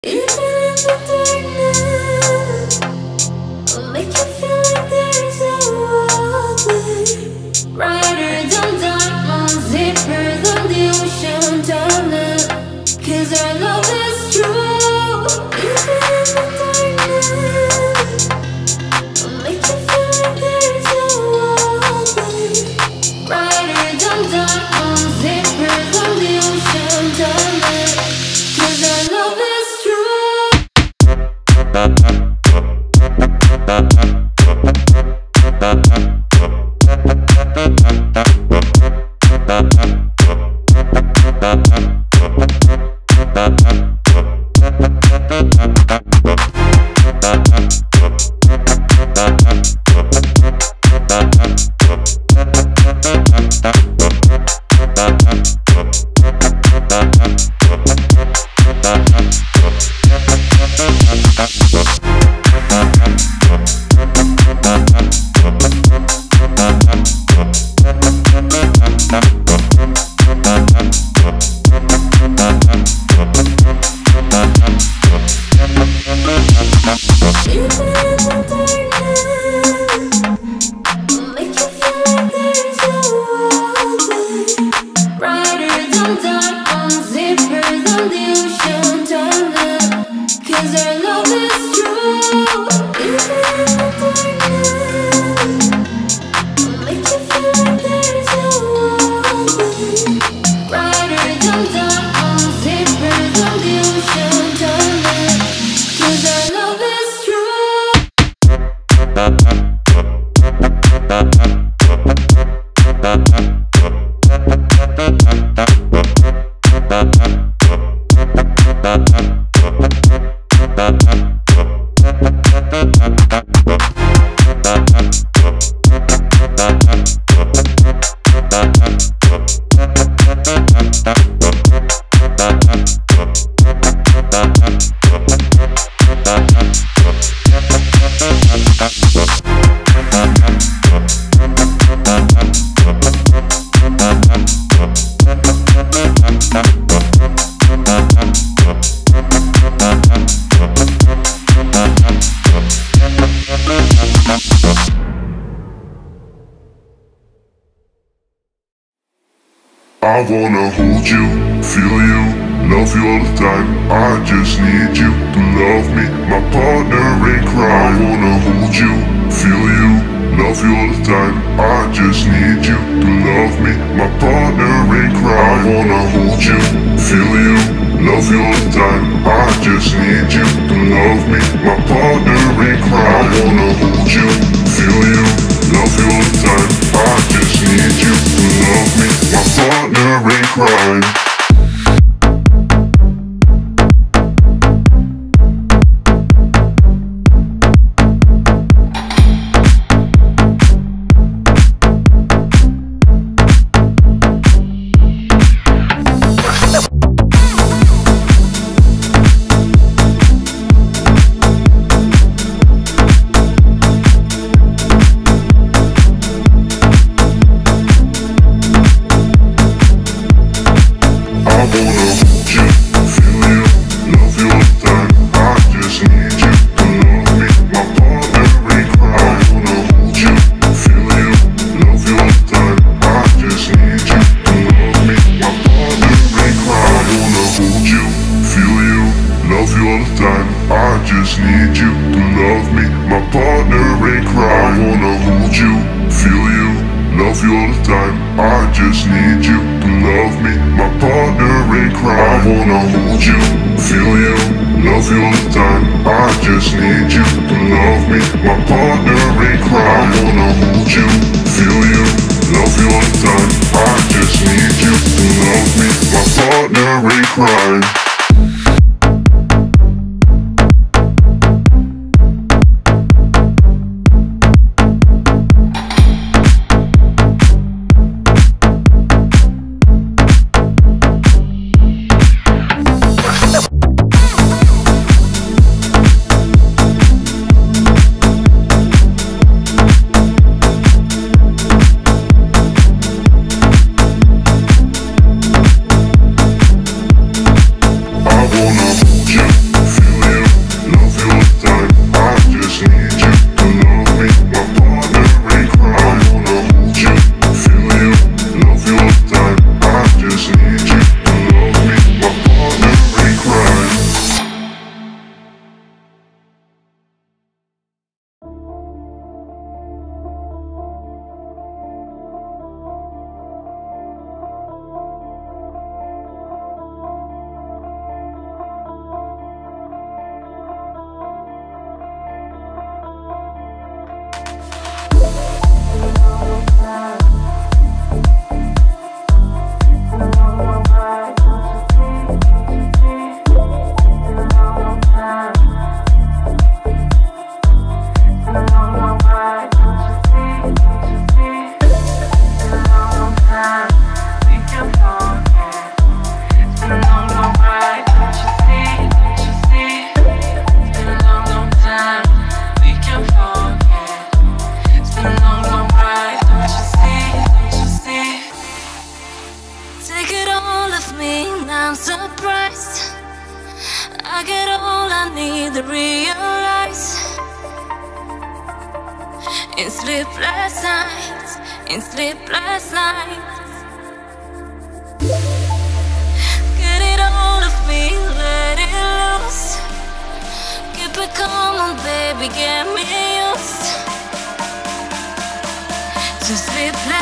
I wanna hold you, feel you, love you all the time. I just need you to love me, my partner in crime. I wanna hold you, feel you, love you all the time. I just need you to love me, my partner in crime. I wanna hold you, feel you, love you all the time. I just need you to love me, my partner in crime. I wanna hold you, feel you, love you all the time. I just need you to love me, my partner in crime. I get all I need to realize. In sleepless nights, in sleepless nights. Get it all of me, let it loose. Keep it calm on, baby, get me used to sleepless